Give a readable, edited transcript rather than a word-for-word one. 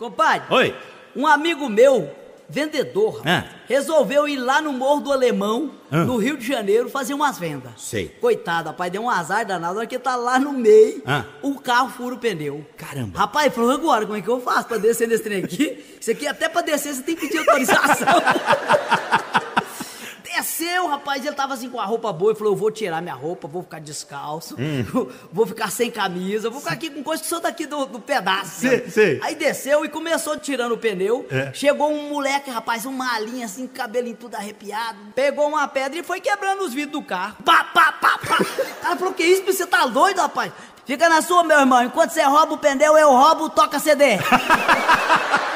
Compadre, Oi. um amigo meu, vendedor, resolveu ir lá no Morro do Alemão, no Rio de Janeiro, fazer umas vendas. Sei. Coitado, rapaz, deu um azar danado, na hora que tá lá no meio, Ah. o carro fura o pneu. Caramba. Rapaz, ele falou, agora, como é que eu faço pra descer nesse trem aqui? Isso aqui até pra descer você tem que pedir autorização. Desceu, rapaz, ele tava assim com a roupa boa, ele falou, eu vou tirar minha roupa, vou ficar descalço, vou ficar sem camisa, vou ficar aqui com coisa que sou daqui do pedaço. Sei. Aí desceu e começou tirando o pneu, chegou um moleque, rapaz, um malinho assim, cabelinho tudo arrepiado, pegou uma pedra e foi quebrando os vidros do carro. Pá, pá, pá, pá. O cara falou, que isso, você tá doido, rapaz? Fica na sua, meu irmão, enquanto você rouba o pneu, eu roubo o toca CD.